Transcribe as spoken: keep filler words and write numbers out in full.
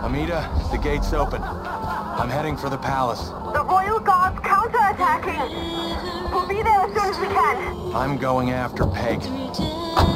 Amita, the gate's open. I'm heading for the palace. The Royal Guard's counterattacking. We'll be there as soon as we can. I'm going after Peg.